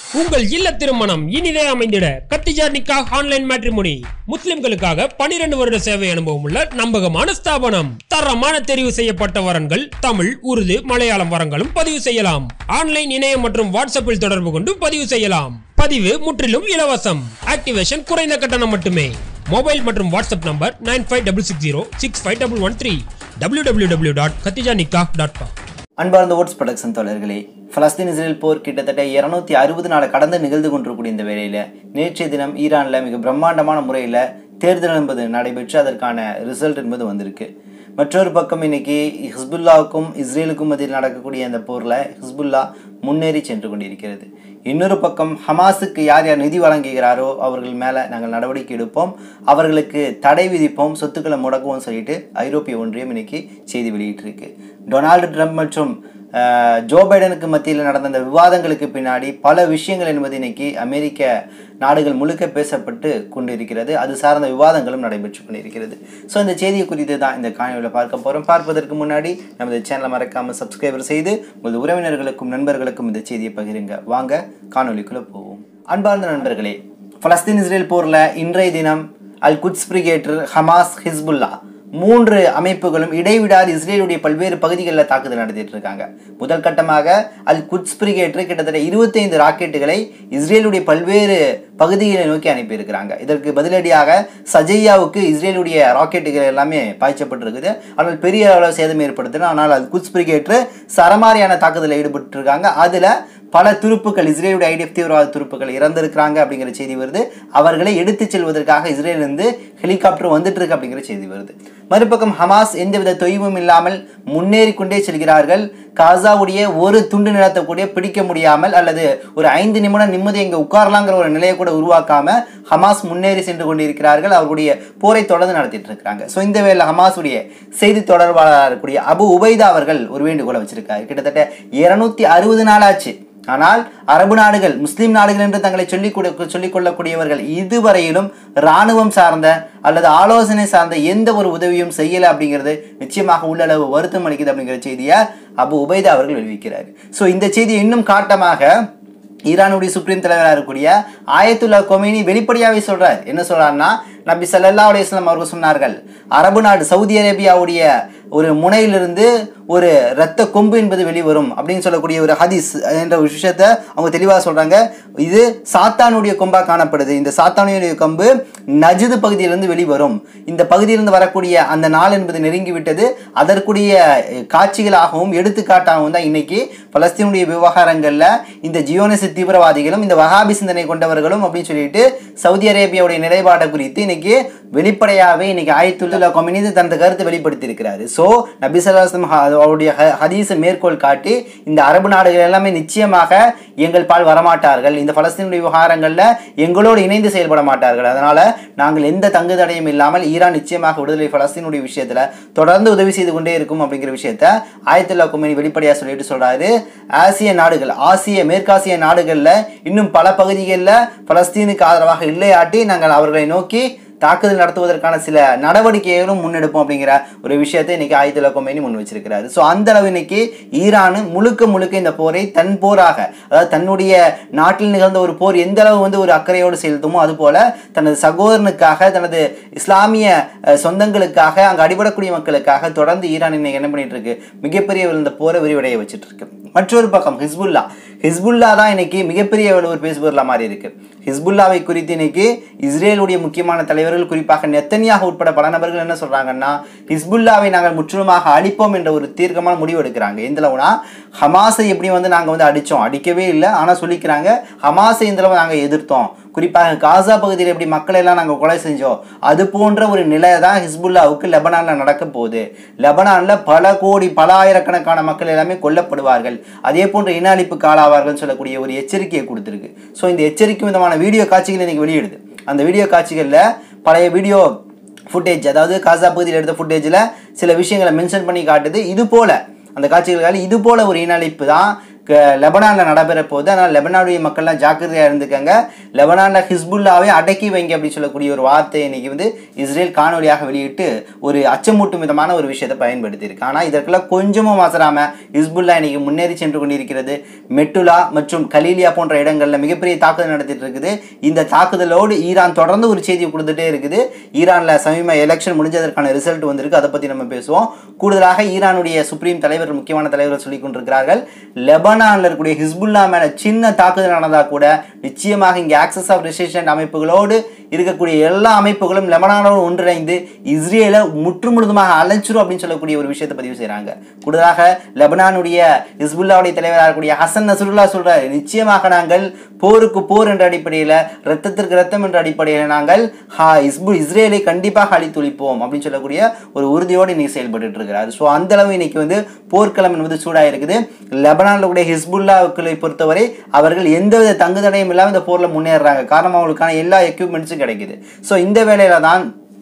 உங்கள் இல்ல திருமணம் இனிதே அமைந்திட கத்திஜா நிக்காஹ் ஆன்லைன் மேட்ரிமோனி. முஸ்லிம்களுக்காக 12 வருட சேவை அனுபவம் உள்ள நம்பகமான ஸ்தாபனம். தரமான தெரிவு செய்யப்பட்ட வரன்கள் தமிழ், உருது, மலையாளம் வரங்களும் பதிவு செய்யலாம். ஆன்லைன், இணையம் மற்றும் வாட்ஸ்அப்பில் தொடர்பு கொண்டு பதிவு செய்யலாம். பதிவு முற்றிலும் இலவசம். ஆக்டிவேஷன் குறைந்த கட்டணம் மட்டுமே. மொபைல் மற்றும் வாட்ஸ்அப் நம்பர் 9566065113 www.katijanikah.com. அன்பார்ந்த ஓட்ஸ் ப்ரொடக்ஷன் தோழர்களே, பலஸ்தீன் இஸ்ரேல் போர் கிட்டத்தட்ட 260 நாள் கடந்து நிகழ்ந்து கொண்டிருக்கூடிய இந்த வேளையில் நேற்றைய தினம் ஈரானில் மிக பிரம்மாண்டமான முறையில் தேர்தல் என்பது நடைபெற்று அதற்கான ரிசல்ட் என்பது வந்திருக்கு. மற்றொரு பக்கம் இன்னைக்கு ஹிஸ்புல்லாவுக்கும் இஸ்ரேலுக்கும் மத்தியில் நடக்கக்கூடிய அந்த போரில் ஹிஸ்புல்லா முன்னேறி சென்று கொண்டிருக்கிறது. இன்னொரு பக்கம் ஹமாஸுக்கு யார் யார் நிதி வழங்குகிறாரோ அவர்கள் மேலே நாங்கள் நடவடிக்கை எடுப்போம், அவர்களுக்கு தடை விதிப்போம், சொத்துக்களை முடக்குவோம் சொல்லிட்டு ஐரோப்பிய ஒன்றியம் இன்னைக்கு செய்தி வெளியிட்டிருக்கு. டொனால்டு ட்ரம்ப் மற்றும் ஜோ பைடனுக்கு மத்தியில் நடந்த அந்த விவாதங்களுக்கு பின்னாடி பல விஷயங்கள் என்பது இன்னைக்கு அமெரிக்க நாடுகள் முழுக்க பேசப்பட்டு கொண்டிருக்கிறது. அது சார்ந்த விவாதங்களும் நடைபெற்று கொண்டிருக்கிறது. ஸோ இந்த செய்தியை குறித்து தான் இந்த காணொலியில் பார்க்க போகிறோம். பார்ப்பதற்கு முன்னாடி நமது சேனலை மறக்காமல் சப்ஸ்கிரைபர் செய்து உங்களது உறவினர்களுக்கும் நண்பர்களுக்கும் இந்த செய்தியை பகிருங்க. வாங்க காணொலிக்குள்ளே போவோம். அன்பார்ந்த நண்பர்களே, பலஸ்தீன் இஸ்ரேல் போரில் இன்றைய தினம் Al Quds brigade, Hamas, Hezbollah 3 அமைப்புகளும் இடைவிடாது இஸ்ரேலுடைய பல்வேறு பகுதிகளில் தாக்குதல் நடத்திட்டு இருக்காங்க. முதல் கட்டமாக அல் குட்ஸ் பிரிகேட்டர் கிட்டத்தட்ட 25 ராக்கெட்டுகளை இஸ்ரேலுடைய பல்வேறு பகுதிகளை நோக்கி அனுப்பியிருக்கிறாங்க. இதற்கு பதிலடியாக சஜையாவுக்கு இஸ்ரேலுடைய ராக்கெட்டுகள் எல்லாமே பாய்ச்சப்பட்டிருக்குது. ஆனால் பெரிய அளவில் சேதம் ஏற்படுத்தின. ஆனால் அல் குட்ஸ் பிரிகேட்டர் சரமாரியான தாக்குதலில் ஈடுபட்டு இருக்காங்க. அதில் பல துருப்புக்கள், இஸ்ரேலுடைய ஐடிஎஃப் தீவிரவாத துருப்புக்கள் இறந்திருக்கிறாங்க அப்படிங்கிற செய்தி வருது. அவர்களை எடுத்துச் செல்வதற்காக இஸ்ரேலிருந்து ஹெலிகாப்டர் வந்துட்டு இருக்கு அப்படிங்கிற செய்தி வருது. மறுபக்கம் ஹமாஸ் எந்தவித தொய்வும் இல்லாமல் முன்னேறி கொண்டே செல்கிறார்கள். காசாவுடைய ஒரு துண்டு நிலத்தை கூட பிடிக்க முடியாமல் அல்லது ஒரு 5 நிமிடம் நிம்மதி இங்கே உட்காரலாங்கிற ஒரு நிலையை கூட உருவாக்காம ஹமாஸ் முன்னேறி சென்று கொண்டிருக்கிறார்கள். அவருடைய போரை தொடர்ந்து நடத்திட்டு இருக்கிறாங்க. ஸோ இந்த வேளையில் ஹமாஸுடைய செய்தி தொடர்பாளராக இருக்கக்கூடிய அபு உபைதா அவர்கள் ஒரு வேண்டுகோளை வச்சிருக்காரு. கிட்டத்தட்ட 260 நாள் ஆச்சு. ஆனால் அரபு நாடுகள், முஸ்லீம் நாடுகள் என்று தங்களை சொல்லிக் கொள்ளக்கூடியவர்கள் இதுவரையிலும் இராணுவம் சார்ந்த அல்லது ஆலோசனை சார்ந்த எந்த ஒரு உதவியும் செய்யலை அப்படிங்கிறது நிச்சயமாக உள்ளளவு வருத்தம் அளிக்குது அப்படிங்கிற செய்தியை அபு உபைதா அவர்கள் வெளிவிக்கிறார். ஸோ இந்த செய்தி இன்னும் காட்டமாக ஈரானுடைய சுப்ரீம் தலைவராக இருக்கக்கூடிய ஆயத்துல்லா கொமேனி வெளிப்படையாகவே சொல்றார். என்ன சொல்றாருன்னா, நபி ஸல்லல்லாஹு அலைஹி வஸல்லம் அவர்கள் சொன்னார்கள், அரபு நாடு சவுதி அரேபியாவுடைய ஒரு முனையிலிருந்து ஒரு இரத்த கொம்பு என்பது வெளிவரும் அப்படின்னு சொல்லக்கூடிய ஒரு ஹதீஸ் என்ற ஒரு விஷயத்தை அவங்க தெளிவாக சொல்றாங்க. இது சாத்தானுடைய கொம்பா காணப்படுது. இந்த சாத்தானுடைய கொம்பு நஜ்து பகுதியிலிருந்து வெளிவரும். இந்த பகுதியிலிருந்து வரக்கூடிய அந்த நாள் என்பது நெருங்கிவிட்டது. அதற்குரிய காட்சிகளாகவும் எடுத்துக்காட்டாகவும் தான் இன்னைக்கு பலஸ்தீனுடைய விவகாரங்களில் இந்த ஜியோனிச தீவிரவாதிகளும் இந்த வஹாபி சிந்தனை கொண்டவர்களும் அப்படின்னு சொல்லிட்டு சவுதி அரேபியாவுடைய நிலைப்பாட்டை குறித்து இன்னைக்கு வெளிப்படையாகவே இன்னைக்கு ஆயத்துல்லா கொமேனி தனது கருத்தை வெளிப்படுத்தி இருக்கிறாரு. ஸோ நபி ஸல்லல்லாஹு அலைஹி வஸல்லம் அவருடைய ஹதீஸை மேற்கோள் காட்டி இந்த அரபு நாடுகள் எல்லாமே நிச்சயமாக எங்கள் பால் வரமாட்டார்கள், இந்த பலஸ்தீனுடைய விவகாரங்களில் எங்களோடு இணைந்து செயல்பட மாட்டார்கள், அதனால நாங்கள் எந்த தங்கு தடையும் இல்லாமல் ஈரான் நிச்சயமாக விடுதலை பலஸ்தீனுடைய விஷயத்துல தொடர்ந்து உதவி செய்து கொண்டே இருக்கும் அப்படிங்கிற விஷயத்த ஆயத்துல்லா கொமேனி வெளிப்படையாக சொல்லிட்டு சொல்றாரு. ஆசிய நாடுகள், மேற்காசிய நாடுகள்ல இன்னும் பல பகுதிகளில் பலஸ்தீனுக்கு ஆதரவாக இல்லையாட்டி நாங்கள் அவர்களை நோக்கி தாக்குதல் நடத்துவதற்கான சில நடவடிக்கைகளும் முன்னெடுப்போம் அப்படிங்கிற ஒரு விஷயத்தை இன்னைக்கு ஆயத்துல்லா கொமேனி முன் வச்சிருக்கிறாரு. ஸோ அந்த அளவு இன்னைக்கு ஈரான் முழுக்க இந்த போரை தன் போராக, அதாவது தன்னுடைய நாட்டில் நிகழ்ந்த ஒரு போர் எந்த அளவு ஒரு அக்கறையோடு செலுத்துமோ அது போல தனது சகோதரனுக்காக, தனது இஸ்லாமிய சொந்தங்களுக்காக, அங்கே அடிபடக்கூடிய மக்களுக்காக தொடர்ந்து ஈரான் இன்னைக்கு என்ன பண்ணிட்டு இருக்கு, மிகப்பெரிய இந்த போரை விரிவடைய வச்சுட்டு இருக்கு. மற்றொரு பக்கம் ஹிஸ்புல்லா தான் இன்னைக்கு மிகப்பெரிய ஒரு பேசுபொருளா மாறி இருக்கு. ஹிஸ்புல்லாவை குறித்து இன்னைக்கு இஸ்ரேலுடைய முக்கியமான தலைவர்கள், குறிப்பாக நெத்தன்யாஹு உட்பட பல நபர்கள் என்ன சொல்றாங்கன்னா, ஹிஸ்புல்லாவை நாங்கள் முற்றிலுமாக அழிப்போம் என்ற ஒரு தீர்க்கமான முடிவு எடுக்கிறாங்க. எந்தளவுனா ஹமாஸை எப்படி நாங்கள் அடித்தோம், அடிக்கவே இல்லை, ஆனால் சொல்லிக்கிறாங்க ஹமாஸை இந்தளவு நாங்கள் எதிர்த்தோம், குறிப்பாக காசா பகுதியில் எப்படி மக்களை எல்லாம் நாங்கள் கொலை செஞ்சோம் அது போன்ற ஒரு நிலை தான் ஹிஸ்புல்லாவுக்கு லெபனானில் நடக்க போகுது. லெபனானில் பல கோடி, பல ஆயிரக்கணக்கான மக்கள் எல்லாமே கொல்லப்படுவார்கள், அதே போன்ற இன அழிப்புக்கு ஆளாவார்கள் சொல்லக்கூடிய ஒரு எச்சரிக்கையை கொடுத்துருக்கு. ஸோ இந்த எச்சரிக்கை விதமான வீடியோ காட்சிகள் இன்னைக்கு வெளியிடுது. அந்த வீடியோ காட்சிகளில் பழைய வீடியோ ஃபுட்டேஜ், அதாவது காசா பகுதியில் எடுத்த ஃபுட்டேஜில் சில விஷயங்களை மென்ஷன் பண்ணி காட்டுது. இது போல அந்த காட்சிகளுக்காக இது போல ஒரு இன அழிப்பு தான் லெபனானில் நடைபெற போகுது. அதனால் லெபனானுடைய மக்கள்லாம் ஜாக்கிரதையாக இருந்துக்கங்க. லெபனான்ல ஹிஸ்புல்லாவை அடக்கி வைங்க அப்படின்னு சொல்லக்கூடிய ஒரு வார்த்தை இன்னைக்கு வந்து இஸ்ரேல் காணொலியாக வெளியிட்டு ஒரு அச்சமூட்டும் விதமான ஒரு விஷயத்தை பயன்படுத்தி இருக்கு. ஆனால் இதற்கெல்லாம் கொஞ்சமும் அவசராம ஹிஸ்புல்லா இன்னைக்கு முன்னேறி சென்று கொண்டிருக்கிறது. மெட்டுலா மற்றும் கலீலியா போன்ற இடங்கள்ல மிகப்பெரிய தாக்குதல் நடத்திட்டு இருக்குது. இந்த தாக்குதலோடு ஈரான் தொடர்ந்து ஒரு செய்தியை கொடுத்துட்டே இருக்குது. ஈரான்ல சமீப எலெக்ஷன் முடிஞ்சதற்கான ரிசல்ட் வந்திருக்கு. அதை பத்தி நம்ம பேசுவோம். கூடுதலாக ஈரானுடைய சுப்ரீம் தலைவர், முக்கியமான தலைவர்கள் சொல்லிக் கொண்டிருக்கிறார்கள், லெபனான்ல இருக்கக்கூடிய ஹிஸ்புல்லா மேல சின்ன தாக்குதல் நடந்தா கூட நிச்சயமாக இங்கே ஆக்சஸ் ஆஃப் ரெசிஸ்டன்ட் அமைப்புகளோடு இருக்கக்கூடிய எல்லா அமைப்புகளும் லெபனானோடு ஒன்றிணைந்து இஸ்ரேலை முற்றுமுழுதுமாக அழைச்சிரும் அப்படின்னு சொல்லக்கூடிய ஒரு விஷயத்தை பதிவு செய்யறாங்க. கூடுதலாக லெபனானுடைய ஹிஸ்புல்லாவுடைய தலைவராக இருக்கக்கூடிய ஹசன் நஸ்ருல்லா சொல்றாரு, நிச்சயமாக நாங்கள் போருக்கு போர் என்ற அடிப்படையில், ரத்தத்திற்கு ரத்தம் என்ற அடிப்படையில் நாங்கள் இஸ்ரேலை கண்டிப்பாக அழித்தொழிப்போம் அப்படின்னு சொல்லக்கூடிய ஒரு உறுதியோடு இன்னைக்கு செயல்பட்டு இருக்கிறார். ஸோ அந்த அளவு இன்னைக்கு வந்து போர்க்களம் என்பது சூடாக இருக்குது. லெபனான்ல கூடிய ஹிஸ்புல்லாக்களை பொறுத்தவரை அவர்கள் எந்தவித தங்குதடையும் இல்லாமல் இந்த போர்ல முன்னேறாங்க. காரணம் அவங்களுக்கான எல்லா எக்யூப்மெண்ட்ஸும் கிடைக்குது. ஸோ இந்த வேளையில தான்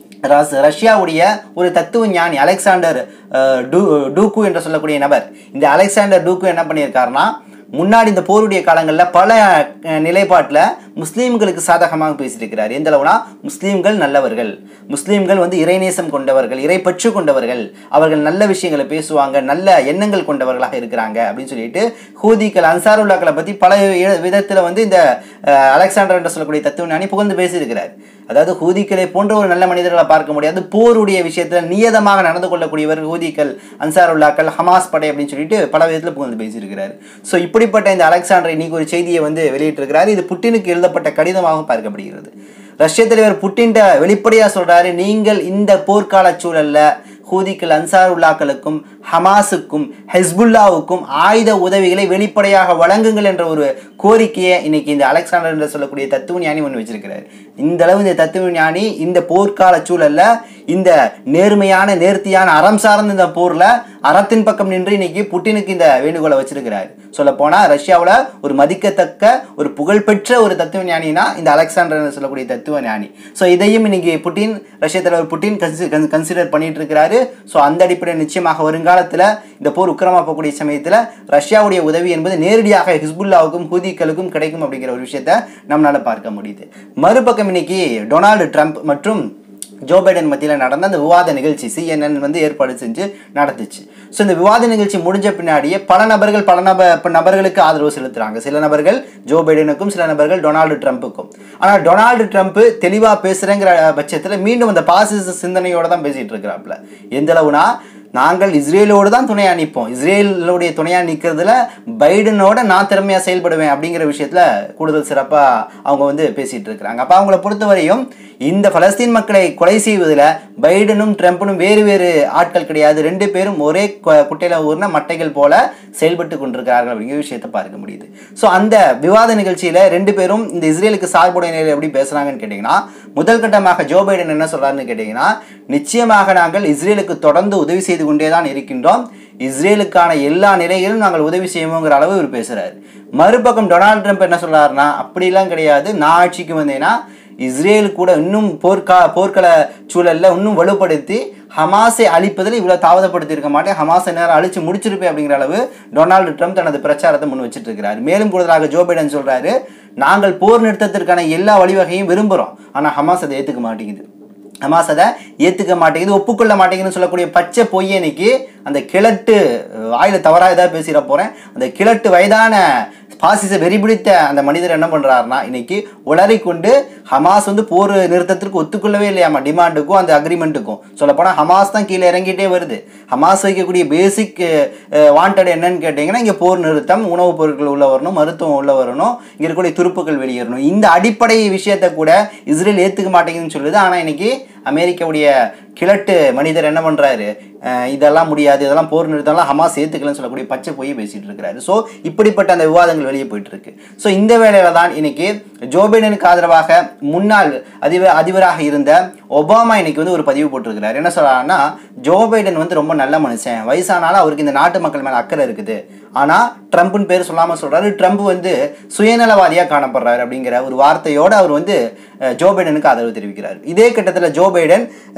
ரஷ்யாவுடைய ஒரு தத்துவ ஞானி அலெக்சாண்டர் டூக்கு என்று சொல்லக்கூடிய நபர், இந்த அலெக்சாண்டர் டூக்கு என்ன பண்ணியிருக்காருன்னா, முன்னாடி இந்த போருடைய காலங்களில் பல நிலைப்பாட்டில் முஸ்லீம்களுக்கு சாதகமாக பேசியிருக்கிறார். எந்த அளவுனா, முஸ்லீம்கள் நல்லவர்கள், முஸ்லீம்கள் வந்து இறைநேசம் கொண்டவர்கள், இறைப்பற்று கொண்டவர்கள், அவர்கள் நல்ல விஷயங்களை பேசுவாங்க, நல்ல எண்ணங்கள் கொண்டவர்களாக இருக்கிறாங்க அப்படின்னு சொல்லிட்டு ஹூதிகள், அன்சாருல்லாக்களை பற்றி பல விதத்தில் வந்து இந்த அலெக்சாண்டர் என்று சொல்லக்கூடிய தத்துவ ஞானி புகழ்ந்து பேசியிருக்கிறார். அதாவது ஹூதிகளை போன்ற ஒரு நல்ல மனிதர்களை பார்க்க முடியாது. போருடைய விஷயத்தில் நியதமாக நடந்து கொள்ளக்கூடியவர் ஹூதிகள், அன்சாருல்லாக்கள், ஹமாஸ் படை அப்படின்னு சொல்லிட்டு பல விதத்தில் புகழ்ந்து பேசியிருக்கிறார். ஸோ இப்படிப்பட்ட இந்த அலெக்சாண்டர் இன்னைக்கு ஒரு செய்தியை வந்து வெளியிட்டிருக்கிறார். இது புட்டினுக்கு எழுதப்பட்ட கடிதமாக பார்க்கப்படுகிறது. ரஷ்ய தலைவர் புட்டின் வெளிப்படையா சொல்றாரு, நீங்கள் இந்த போர்க்கால சூழல்ல ஹூதிகள், அன்சாருல்லாக்களுக்கும், ஹமாஸுக்கும், ஹெஸ்புல்லாவுக்கும் ஆயுத உதவிகளை வெளிப்படையாக வழங்குங்கள் என்ற ஒரு கோரிக்கையை இன்னைக்கு இந்த அலெக்சாண்டர் என்று சொல்லக்கூடிய தத்துவ ஞானி ஒன்று வச்சிருக்கிறார். இந்த அளவு இந்த தத்துவ ஞானி இந்த போர்க்கால சூழல்ல இந்த நேர்மையான, நேர்த்தியான, அறம் சார்ந்த இந்த போர்ல அறத்தின் பக்கம் நின்று இன்னைக்கு புட்டினுக்கு இந்த வேண்டுகோளை வச்சிருக்கிறார். சொல்ல போனா ரஷ்யாவில் ஒரு மதிக்கத்தக்க, ஒரு புகழ்பெற்ற ஒரு தத்துவ ஞானினா இந்த அலெக்சாண்டர் என்று சொல்லக்கூடிய தத்துவ ஞானி. ஸோ இதையும் இன்னைக்கு புட்டின், ரஷ்ய தலைவர் புட்டின் கன்சிடர் பண்ணிட்டு இருக்கிறாரு. ஸோ அந்த அடிப்படையில் நிச்சயமாக வருங்காலத்தில் இந்த போர் உக்கிரமா போகக்கூடிய சமயத்தில் ரஷ்யாவுடைய உதவி என்பது நேரடியாக ஹிஸ்புல்லாவுக்கும் ஹூதிகளுக்கும் கிடைக்கும் அப்படிங்கிற ஒரு விஷயத்தை நம்மளால பார்க்க முடியுது. மறுபக்கம் இன்னைக்கு டொனால்டு ட்ரம்ப் மற்றும் ஜோ பைடன் மத்தியில் நடந்த அந்த விவாத நிகழ்ச்சி CNN வந்து ஏற்பாடு செஞ்சு நடந்துச்சு. ஸோ இந்த விவாத நிகழ்ச்சி முடிஞ்ச பின்னாடியே பல நபர்களுக்கு ஆதரவு செலுத்துறாங்க. சில நபர்கள் ஜோ பைடனுக்கும், சில நபர்கள் டொனால்டு ட்ரம்ப்புக்கும். ஆனால் டொனால்டு ட்ரம்ப் தெளிவாக பேசுறேங்கிற பட்சத்தில் மீண்டும் அந்த பாசிச சிந்தனையோட தான் பேசிட்டு இருக்கிறாப்புல. எந்த அளவுனா, நாங்கள் இஸ்ரேலோடு தான் துணையா நிற்போம், இஸ்ரேலுடைய துணையா நிற்கிறதுல பைடனோட நான் திறமையா செயல்படுவேன் அப்படிங்கிற விஷயத்துல கூடுதல் சிறப்பா அவங்க வந்து பேசிட்டு இருக்கிறாங்க. அப்ப அவங்கள பொறுத்தவரையும் இந்த பலஸ்தீன் மக்களை கொலை செய்வதில் பைடனும் ட்ரம்ப்பும் வேறு வேறு ஆட்கள் கிடையாது. ரெண்டு பேரும் ஒரே குட்டையில ஊர்ன மட்டைகள் போல செயல்பட்டு கொண்டிருக்கிறார்கள் அப்படிங்கிற விஷயத்தை பார்க்க முடியுது. ஸோ அந்த விவாத நிகழ்ச்சியில ரெண்டு பேரும் இந்த இஸ்ரேலுக்கு சார்புடைய நிலையில் எப்படி பேசுறாங்கன்னு கேட்டீங்கன்னா, முதல் கட்டமாக ஜோ பைடன் என்ன சொல்றாருன்னு கேட்டீங்கன்னா, நிச்சயமாக நாங்கள் இஸ்ரேலுக்கு தொடர்ந்து உதவி செய்து கொண்டேதான் இருக்கின்றோம், இஸ்ரேலுக்கான எல்லா நிலைகளிலும் நாங்கள் உதவி செய்வோங்கிற அளவு இவர் பேசுறாரு. மறுபக்கம் டொனால்டு ட்ரம்ப் என்ன சொல்றாருன்னா, அப்படிலாம் கிடையாது, நான் ஆட்சிக்கு வந்தேன்னா இஸ்ரேல் கூட இன்னும் போர்க்கள சூழல்ல இன்னும் வலுப்படுத்தி ஹமாஸை அழிப்பதில் இவ்வளவு தாமதப்படுத்தி இருக்க மாட்டேன், ஹமாஸை நேரம் அழிச்சு முடிச்சிருப்பேன் அப்படிங்கிற அளவு டொனால்டு ட்ரம்ப் தனது பிரச்சாரத்தை முன் வச்சிட்டு இருக்கிறார். மேலும் கூடுதலாக ஜோ பைடன் சொல்றாரு, நாங்கள் போர் நிறுத்தத்திற்கான எல்லா வழிவகையும் விரும்புறோம், ஆனா ஹமாஸ் அதை ஏத்துக்க மாட்டேங்குது, ஹமாஸ் அதை ஏத்துக்க மாட்டேங்குது, ஒப்புக்கொள்ள மாட்டேங்குதுன்னு சொல்லக்கூடிய பச்சை பொய்யை இன்னைக்கு அந்த கிழட்டு வாயில தவறா ஏதாவது பேசிட போறேன், அந்த கிழட்டு வயதான பாசிச வெறி பிடித்த அந்த மனிதர் என்ன பண்றாருன்னா, இன்னைக்கு உளறி கொண்டு ஹமாஸ் வந்து போர் நிறுத்தத்திற்கு ஒத்துக்கொள்ளவே இல்லையாமா, டிமாண்டுக்கும் அந்த அக்ரிமெண்ட்டுக்கும். சொல்ல போனா ஹமாஸ் தான் கீழே இறங்கிட்டே வருது. ஹமாஸ் வைக்கக்கூடிய பேசிக் வாண்டட் என்னன்னு கேட்டீங்கன்னா, இங்க போர் நிறுத்தம், உணவுப் பொருட்கள் உள்ள வரணும், மருத்துவம் உள்ள வரணும், இங்க இருக்கக்கூடிய துருப்புகள் வெளியேறணும். இந்த அடிப்படை விஷயத்தை கூட இஸ்ரேல் ஏத்துக்க மாட்டேங்குதுன்னு சொல்லுது. ஆனா இன்னைக்கு அமெரிக்காவுடைய கிழட்டு மனிதர் என்ன பண்றாரு, இதெல்லாம் முடியாது, இதெல்லாம் போர் நிறுத்தம்லாம் ஹமாஸ் ஏத்துக்கலன்னு சொல்லக்கூடிய பச்சை போய் பேசிட்டு இருக்கிறாரு. ஸோ இப்படிப்பட்ட அந்த விவாதங்கள் வெளியே போயிட்டு இருக்கு. ஸோ இந்த வேளையில தான் இன்னைக்கு ஜோ பைடனுக்கு ஆதரவாக முன்னாள் அதிபராக இருந்த ஒபாமா இன்னைக்கு வந்து ஒரு பதிவு போட்டிருக்கிறார். என்ன சொல்றாருன்னா, ஜோ பைடன் வந்து ரொம்ப நல்ல மனுஷன், வயசானாலும் அவருக்கு இந்த நாட்டு மக்கள் மேல அக்கறை இருக்குது, ஆனா ட்ரம்ப்னு பேர் சொல்லாம சொல்றாரு, ட்ரம்ப் வந்து சுயநலவாதியா காணப்படுறாரு அப்படிங்கிற ஒரு வார்த்தையோட அவர் வந்து ஜோ பைடனுக்கு ஆதரவு தெரிவிக்கிறார். இதே கட்டத்தில் ஜோ பைடன்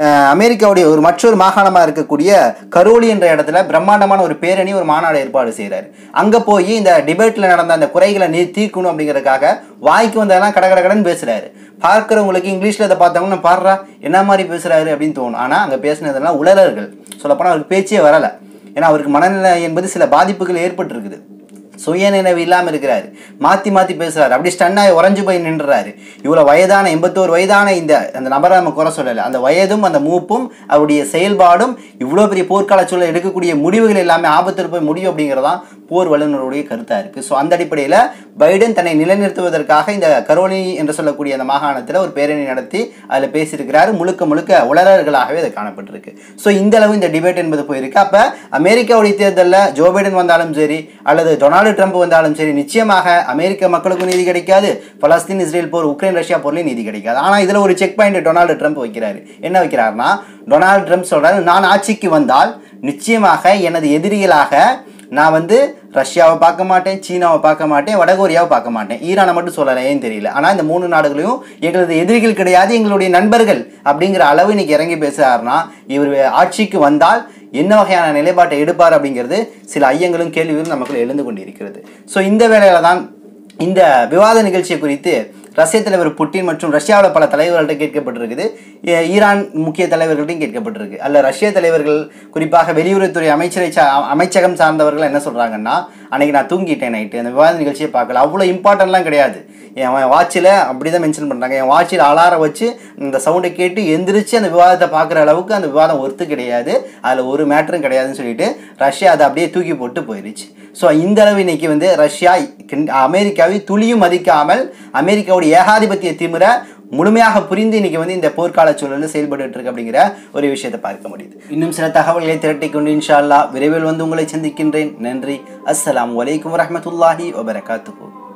அமெரிக்காவுடைய ஒரு மற்றொரு மாகாணமாக இருக்கக்கூடிய கரோலி என்ற இடத்துல பிரம்மாண்டமான ஒரு பேரணி ஒரு மாநாடு ஏற்பாடு செய்கிறாரு. அங்கே போய் இந்த டிபேட்டில் நடந்த அந்த குறைகளை தீர்க்கணும் அப்படிங்கிறதுக்காக வாய்க்கு வந்ததெல்லாம் கடகடன்னு பேசுகிறாரு. பார்க்குறவங்களுக்கு இங்கிலீஷில் இதை பார்த்தவங்கன்னா பாடுறா என்ன மாதிரி பேசுகிறாரு அப்படின்னு தோணும். ஆனால் அங்கே பேசுனதெல்லாம் உளறல்கள். சொல்லப்போனால் அவருக்கு பேச்சே வரலை. ஏன்னா அவருக்கு மனநிலை என்பது சில பாதிப்புகள் ஏற்பட்டுருக்குது. சுயநினைவு இல்லாமல் இருக்கிறாரு. மாற்றி மாற்றி பேசுகிறாரு. அப்படி ஸ்டன்னாக உறைஞ்சு போய் நின்றுறாரு. இவ்வளோ வயதான 81 வயதான அந்த நபரை நம்ம குறை சொல்லலை. அந்த வயதும் அந்த மூப்பும் அவருடைய செயல்பாடும் இவ்வளோ பெரிய போர்க்கால சூழல் எடுக்கக்கூடிய முடிவுகள் எல்லாமே ஆபத்தில் போய் முடியும் அப்படிங்கிறதான் போர் வல்லுநருடைய கருத்தாக இருக்குது. ஸோ அந்த அடிப்படையில் பைடன் தன்னை நிலைநிறுத்துவதற்காக இந்த கரோலி என்று சொல்லக்கூடிய அந்த மாகாணத்தில் ஒரு பேரணி நடத்தி அதில் பேசியிருக்கிறாரு. முழுக்க முழுக்க உளறல்களாகவே அது காணப்பட்டிருக்கு. ஸோ இந்த அளவு இந்த டிபேட் என்பது போயிருக்கு. அப்போ அமெரிக்காவுடைய தேர்தலில் ஜோ பைடன் வந்தாலும் சரி அல்லது டொனால்டு ட்ரம்ப் வந்தாலும் சரி நிச்சயமாக அமெரிக்க மக்களுக்கும் நீதி கிடைக்காது, பலஸ்தீன் இஸ்ரேல் போர், உக்ரைன் ரஷ்யா போர்லையும் நீதி கிடைக்காது. ஆனால் இதில் ஒரு செக் பாயிண்ட் டொனால்டு ட்ரம்ப் வைக்கிறாரு. என்ன வைக்கிறாருன்னா, டொனால்டு ட்ரம்ப் சொல்றாரு, நான் ஆட்சிக்கு வந்தால் நிச்சயமாக எனது எதிரிகளாக நான் ரஷ்யாவை பார்க்க மாட்டேன், சீனாவை பார்க்க மாட்டேன், வடகொரியாவை பார்க்க மாட்டேன். ஈரானை மட்டும் சொல்லலை, ஏன்னு தெரியல. ஆனால் இந்த 3 நாடுகளையும் எங்களது எதிரிகள் கிடையாது, எங்களுடைய நண்பர்கள் அப்படிங்கிற அளவு இன்னைக்கு இறங்கி பேசுறாருன்னா இவர் ஆட்சிக்கு வந்தால் என்ன வகையான நிலைப்பாட்டை எடுப்பார் அப்படிங்கிறது சில ஐயங்களும் கேள்விகளும் நமக்குள்ள எழுந்து கொண்டிருக்கிறது. ஸோ இந்த வேளையில தான் இந்த விவாத நிகழ்ச்சியை குறித்து ரஷ்ய தலைவர் புட்டின் மற்றும் ரஷ்யாவில் பல தலைவர்கள்ட்ட கேட்கப்பட்டிருக்குது. ஈரான் முக்கிய தலைவர்கள்ட்டையும் கேட்கப்பட்டிருக்கு. அல்ல ரஷ்ய தலைவர்கள் குறிப்பாக வெளியுறவுத்துறை அமைச்சகம் சார்ந்தவர்கள் என்ன சொல்கிறாங்கன்னா, அன்றைக்கி நான் தூங்கிட்டேன் நைட்டு, அந்த விவாத நிகழ்ச்சியை பார்க்கல, அவ்வளோ இம்பார்ட்டன்ட்லாம் கிடையாது. என் வாட்சில் அப்படி தான் மென்ஷன் பண்ணுறாங்க. என் வாட்சில் அலாரம் வச்சு இந்த சவுண்டை கேட்டு எந்திரிச்சு அந்த விவாதத்தை பார்க்குற அளவுக்கு அந்த விவாதம் ஒர்த்து கிடையாது, அதில் ஒரு மேட்டரும் கிடையாதுன்னு சொல்லிட்டு ரஷ்யா அதை அப்படியே தூக்கி போட்டு போயிடுச்சு. ஸோ இந்த அளவு இன்னைக்கு ரஷ்யா அமெரிக்காவை துளியும் மதிக்காமல் அமெரிக்காவுடைய ஏகாதிபத்திய திமிர முழுமையாக புரிந்து இன்னைக்கு இந்த போர்க்கால சூழலில் செயல்பட்டு இருக்கு அப்படிங்கிற ஒரு விஷயத்தை பார்க்க முடியுது. இன்னும் சில தகவல்களை திரட்டி கொண்டு இன்ஷா அல்லாஹ் விரைவில் உங்களை சந்திக்கின்றேன். நன்றி. அஸ்ஸலாமு அலைக்கும் வரஹ்மத்துல்லாஹி வபரகாத்துஹு.